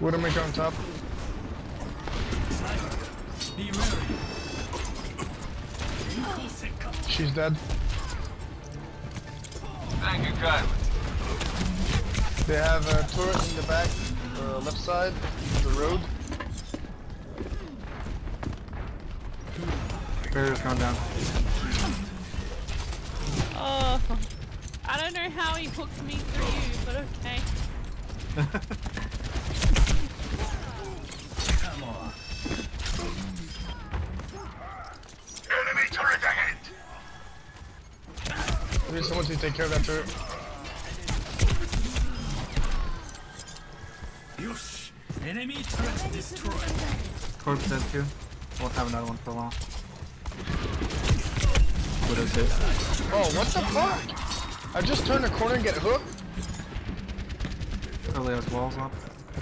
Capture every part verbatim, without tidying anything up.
Widowmaker on top. She's dead. Thank you kindly. They have a turret in the back, uh, left side, of the road. Barrier's gone down. Oh, I don't know how he hooked me through you, but okay. Come on. Enemy turret ahead. We need someone to take care of that turret. Yosh. Enemy turret destroyed. Corpse dead too. We'll have another one for a while. Widow's hit. Oh, what the fuck? I just turned a corner and get hooked? Early has walls up.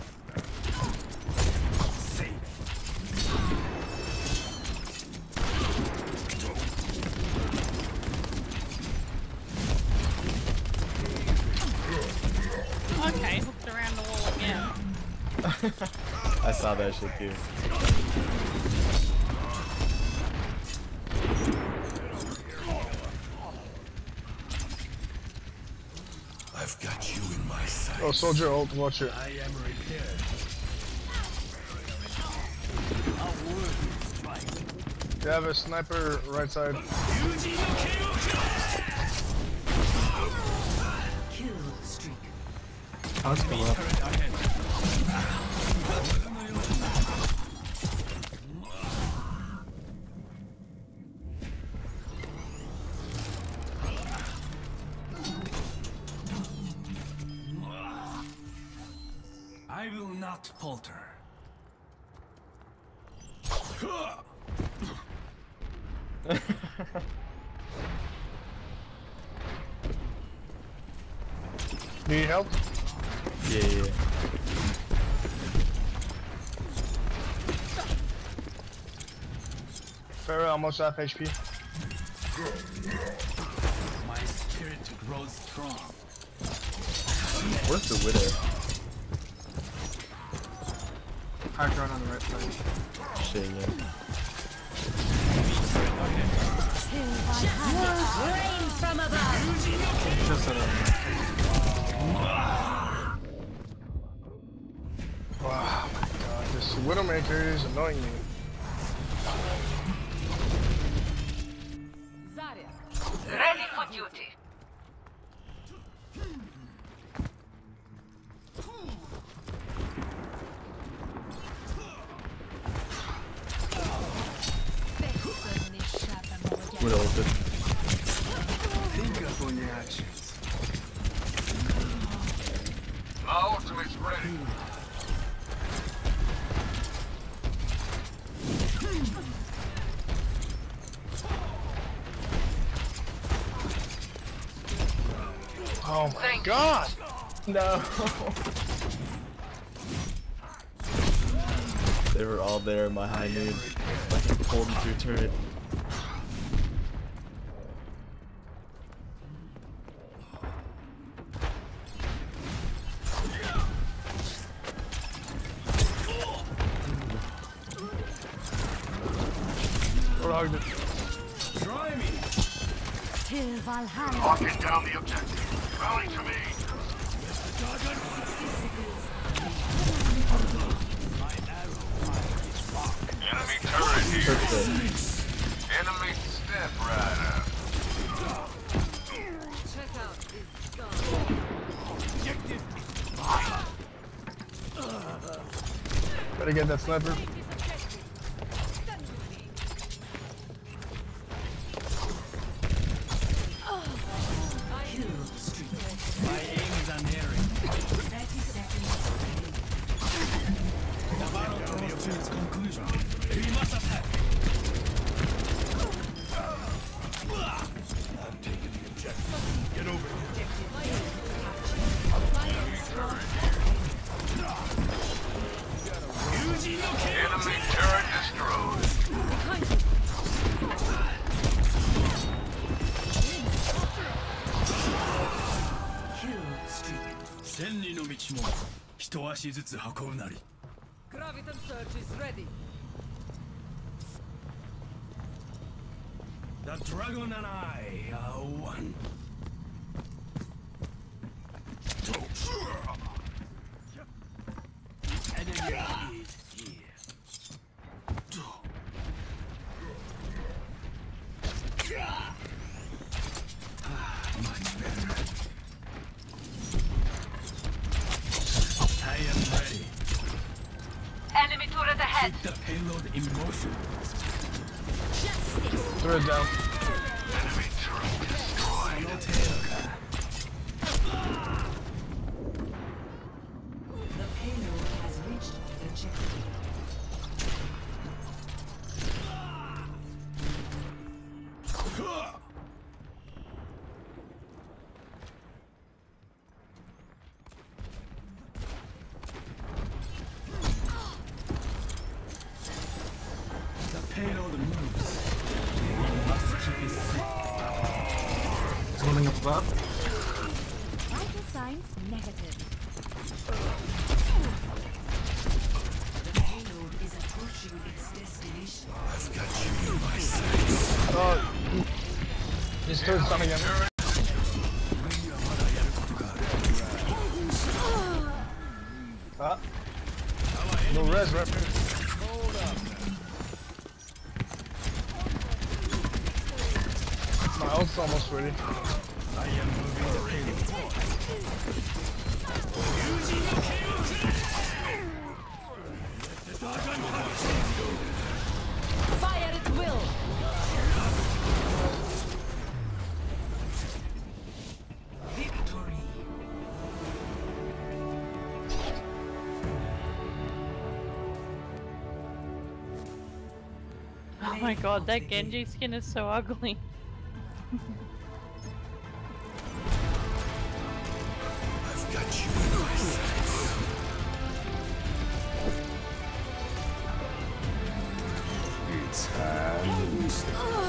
Okay, hooked around the wall again. I saw that shit too. I've got you in my sight. Oh, soldier ult, watch it. I am repaired. They have a sniper right side. Kill streak. Oh, let's go up. I will not falter. Need help? Yeah, yeah. Pharah almost half H P. My spirit grows strong. Where's the widow? High ground on the right side. Shit, yeah. Rain from above. Just set up. Wow, my god, this Widowmaker is annoying me. Zarya. Ready for duty. Widow ulted. Think upon your actions. My ultimate's ready. Oh my god! No! They were all there in my high noon. Like I pulled them through turret. Or hugged it. Try me. Till Valhalla. Locking down the objective. Rally to me. Enemy turret here. Turret's dead. Enemy step rider. Check out this gun. Better get that sniper. My aim is unerring. thirty seconds. The battle draws to its conclusion. We must attack. I'm taking the objective. Get over here. Enemy turret destroyed. Kill streak. 千里の道も一足ずつ運ぶなり Graviton surge is ready. The dragon and I are one. Enemy is here. Much better. I am ready. Enemy turret ahead. Keep the payload in motion. Throw it down. The payload has reached the checkpoint. The payload moves. We must keep it safe. He's running up above. Vital signs negative. The payload is approaching its destination. I've got you in my sights. Oh, his turret's down again. Ah. No res, right? My ult's almost ready. I am moving the payload. Fire at will. Victory. Oh my god, that Genji skin is so ugly. I've got you in my sights. It's time.